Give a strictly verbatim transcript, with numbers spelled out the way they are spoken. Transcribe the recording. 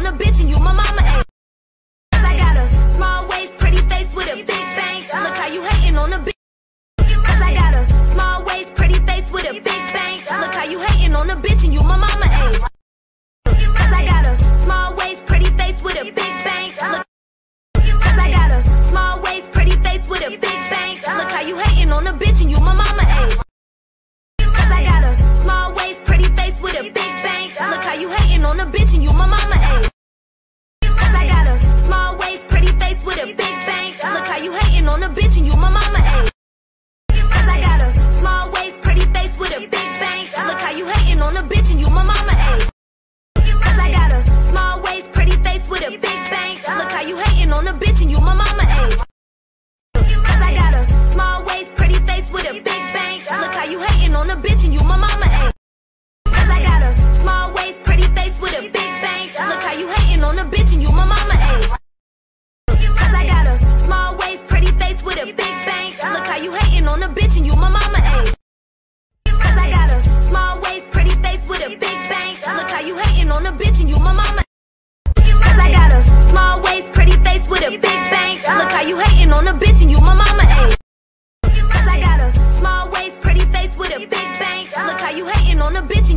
on a bitch and you my mama age. Cause I got a small waist, pretty face with a big bang. Look how you hating on a bitch. Cause I got a small waist, pretty face with a big bang. Look how you hating on a bitch and you my mama age. Cause I got a small waist, pretty face with a big bang. Look, cause I got a small waist, pretty face with a big bang. Look how you hating on a bitch and you my mama age. Cause I got a small waist, pretty face with a big bang. Look how you hating on a bitch and you my mama age. Cause I got a small waist, pretty face with a big bang. Look how you hating on a bitch and you my mama age. Cause I got a small waist, pretty face with a big bang. Look how you hating on a bitch and you my mama age. Cause I got a small waist, pretty face with a big bang. Look how you hating on a bitch and you my mama age. Cause I got a small waist, pretty face with a big bang. Look how you hating on a bitch and you my mama age. Cause I got a small waist, pretty face with a big bang. Look how you hating on a bitch and you my mama age. Cause I got a small waist, pretty face with a big bang. Look how you hating on a bitch and you my mama age. Cause I got a small waist, pretty face with a big bang. Look how you hating on a bitch and you my mama. Cause I got a small waist, pretty face with a big bang. Look how you hating on a bitch and you my mama age. Cause I got a small waist, pretty face with a big bang. Look how you hating on a bitch and